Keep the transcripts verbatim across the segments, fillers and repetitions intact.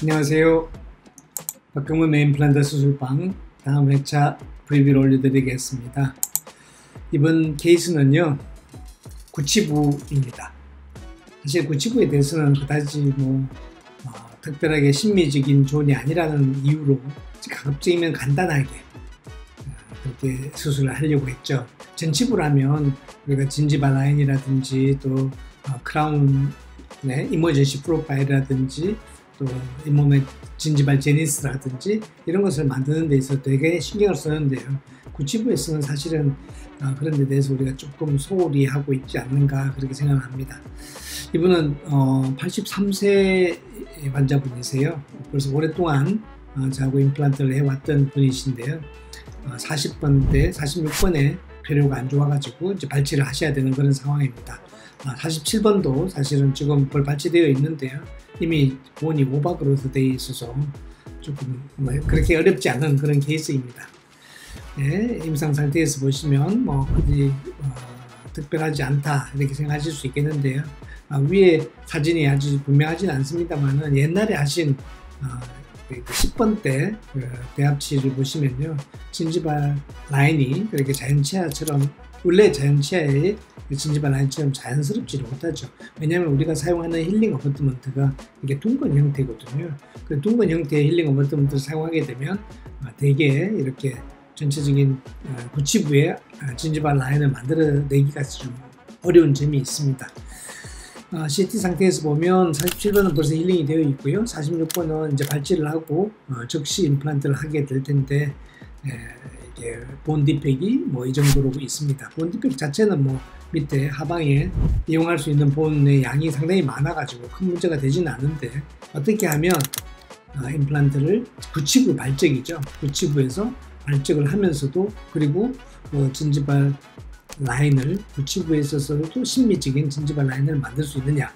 안녕하세요. 박경문의 임플란트 수술방 다음 회차 프리뷰를 올려드리겠습니다. 이번 케이스는요, 구치부입니다. 사실 구치부에 대해서는 그다지 뭐 어, 특별하게 심미적인 조언이 아니라는 이유로 가급적이면 간단하게 어, 그렇게 수술을 하려고 했죠. 전치부라면 우리가 진지발 라인이라든지 또 어, 크라운 네, 이머전시 프로파일이라든지 또 잇몸의 진지발 제니스라든지 이런 것을 만드는 데 있어서 되게 신경을 쓰는데요. 구치부에서는 사실은 어, 그런 데 대해서 우리가 조금 소홀히 하고 있지 않는가 그렇게 생각합니다. 이분은 어, 팔십삼 세 환자분이세요. 벌써 오랫동안 어, 저하고 임플란트를 해왔던 분이신데요. 어, 사십 번대, 사십육 번에 폐료가 안 좋아가지고 이제 발치를 하셔야 되는 그런 상황입니다. 아, 사십칠 번도 사실은 지금 벌 발치되어 있는데요. 이미 본이 오버그로스 되어 있어서 조금 뭐 그렇게 어렵지 않은 그런 케이스입니다. 네, 임상 상태에서 보시면 뭐 그리 어, 특별하지 않다 이렇게 생각하실 수 있겠는데요. 아, 위에 사진이 아주 분명하진 않습니다만은 옛날에 하신 어, 십 번 때 그 대합치를 보시면요, 진지발 라인이 그렇게 자연치아처럼 원래 자연치아의 진지발 라인처럼 자연스럽지를 못하죠. 왜냐하면 우리가 사용하는 힐링 어버트먼트가 이게 둥근 형태거든요. 그 둥근 형태의 힐링 어버트먼트를 사용하게 되면 대개 이렇게 전체적인 구치부에 진지발 라인을 만들어내기가 좀 어려운 점이 있습니다. 씨티 상태에서 보면 사십칠 번은 벌써 힐링이 되어 있고요. 사십육 번은 이제 발치를 하고 즉시 임플란트를 하게 될 텐데 이게 본 디펙이 뭐 이 정도로 있습니다. 본 디펙 자체는 뭐 밑에 하방에 이용할 수 있는 본의 양이 상당히 많아가지고 큰 문제가 되지는 않은데, 어떻게 하면 어, 임플란트를 구치부 발적이죠. 구치부에서 발적을 하면서도 그리고 어, 진지발 라인을 구치부에 있어서도 심미적인 진지발 라인을 만들 수 있느냐,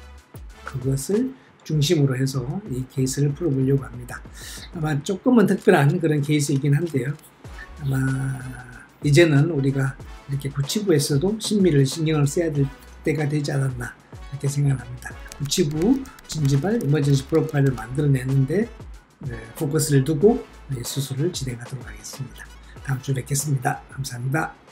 그것을 중심으로 해서 이 케이스를 풀어보려고 합니다. 아마 조금은 특별한 그런 케이스이긴 한데요. 아마 이제는 우리가 이렇게 구치부에서도 심미를 신경을 써야 될 때가 되지 않았나 이렇게 생각합니다. 구치부 진지발 이머전시 프로파일을 만들어내는데 네, 포커스를 두고 수술을 진행하도록 하겠습니다. 다음 주에 뵙겠습니다. 감사합니다.